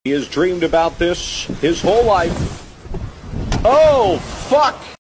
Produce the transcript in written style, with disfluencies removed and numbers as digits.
He has dreamed about this his whole life. Oh, fuck!